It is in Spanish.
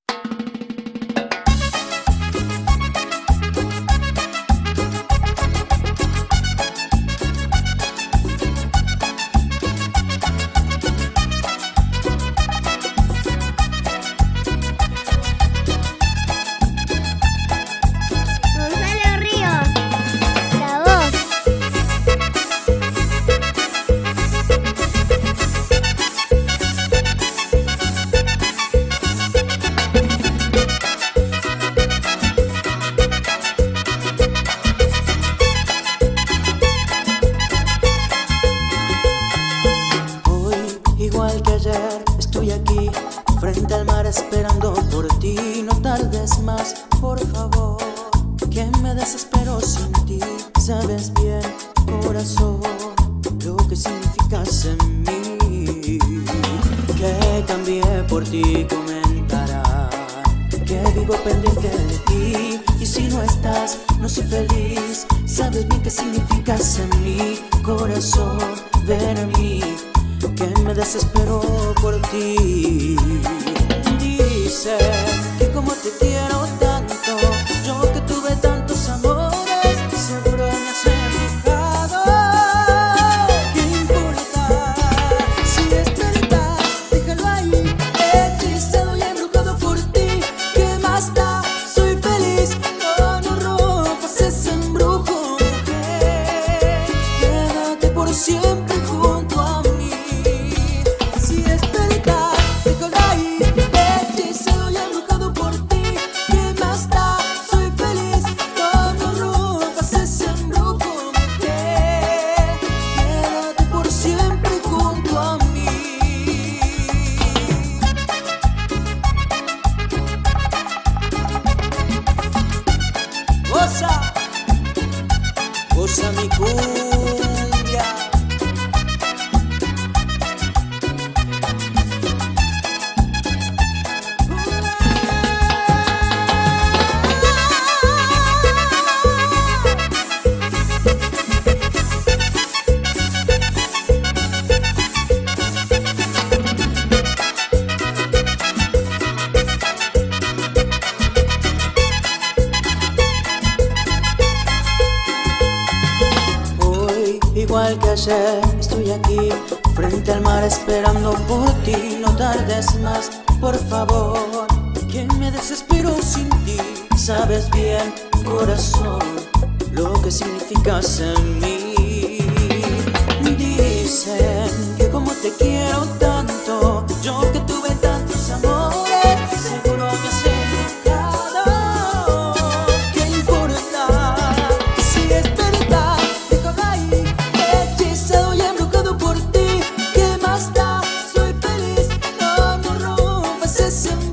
Gonzalo Ríos, la voz. Hoy, igual que ayer, estoy aquí, frente al mar esperando por ti. No tardes más, por favor, que me desespero sin ti. Sabes bien, corazón, lo que significas en mí. Que cambié por ti, comentará que vivo pendiente de ti. Y si no estás, no soy feliz. Sabes bien que significas en mí, corazón, ven a mí, que me desespero por ti. Dice que como te quiero tanto, yo que tuve tantos amores, seguro me has embrujado. ¿Qué importa? Si es verdad, déjalo ahí, hechizado y embrujado por ti. ¿Qué más da? Soy feliz, no rompas ese embrujo, mujer. Quédate por siempre junto a mí. Si es verdad, déjalo ahí, hechizado y embrujado por ti. ¿Qué más da? Soy feliz, no rompas ese embrujo, mujer. Quédate por siempre junto a mí. Goza, goza mi cumbia. Hoy, igual que ayer, estoy aquí, frente al mar esperando por ti. No tardes más, por favor, que me desespero sin ti. Sabes bien, corazón, lo que significas en mí. Dicen que como te quiero tanto, yo que tuve tantos amores, seguro me has embrujado. ¿Qué importa? Si es verdad, déjalo ahí, hechizado y embrujado por ti. ¿Qué más da? Soy feliz, no rompas ese